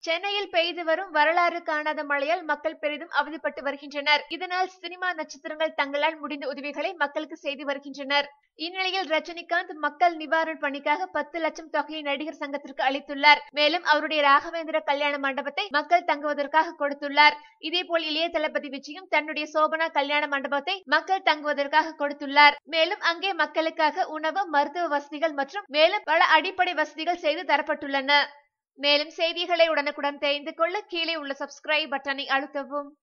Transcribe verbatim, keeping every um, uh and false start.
சென்னையில் பெய்து வரும் வரலாறு காணாத மழையால் மக்கள் பெரிதும் அவதிப்பட்டு வருகின்றனர். இதனால் சினிமா நட்சத்திரங்கள் தங்களால் முடிந்த உதவிகளை மக்களுக்கு செய்து வருகின்றனர். இந்நிலையில் ரஜினிகாந்த் மக்கள் நிவாரண பணிக்காக பத்து லட்சம் தொகையை நடிகர் சங்கத்திற்கு அளித்துள்ளார். மேலும் அவருடைய ராகவேந்திர கல்யாண மண்டபத்தை மக்கள் தங்குவதற்காக கொடுத்துள்ளார். இதேபோல் இளைய தளபதி விஜயும் தன்னுடைய சோபனா கல்யாண மண்டபத்தை மக்கள் தங்குவதற்காக கொடுத்துள்ளார். மேலும் அங்கே மக்களுக்காக உணவு, மருத்துவ வசதிகள் மற்றும் மேலும் பல அடிப்படை வசதிகள் செய்து தரப்பட்டுள்ளன. மேலும் செய்திகளை உடனுக்குடன் தெரிந்து கொள்ள கீழே உள்ள சப்ஸ்கிரைப் பட்டனை அழுத்தவும்.